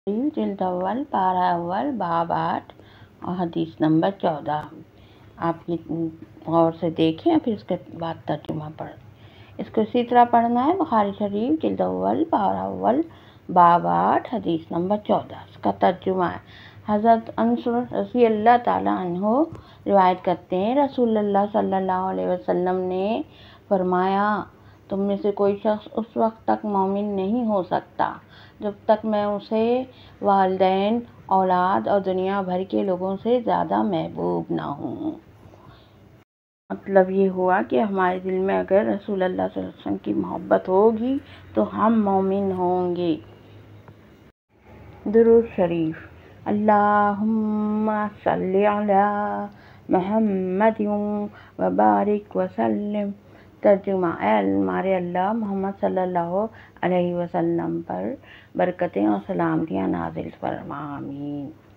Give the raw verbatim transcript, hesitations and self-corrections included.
جلد اول پارہ اول باب آٹھ اور حدیث نمبر چودہ۔ آپ یہ غور سے دیکھیں پھر اس کے بعد ترجمہ پڑھیں۔ اس کو اسی طرح پڑھنا ہے۔ بخاری شریف جلد اول پارہ اول باب آٹھ حدیث نمبر چودہ۔ اس کا ترجمہ ہے۔ حضرت انس رضی اللہ تعالیٰ عنہ روایت کرتے ہیں، رسول اللہ صلی اللہ علیہ وسلم نے فرمایا، تم میں سے کوئی شخص اس وقت تک مومن نہیں ہو سکتا جب تک میں اسے والدین، اولاد اور دنیا بھر کے لوگوں سے زیادہ محبوب نہ ہوں۔ مطلب یہ ہوا کہ ہمارے دل میں اگر رسول اللہ صلی اللہ علیہ وسلم کی محبت ہوگی تو ہم مومن ہوں گے۔ درود شریف۔ اللہم صلی علی محمد وبارک وسلم۔ ترجمہ: اے ہمارے اللہ، محمد صلی اللہ علیہ وسلم پر برکتیں اور سلامتیاں نازل فرما۔ آمین۔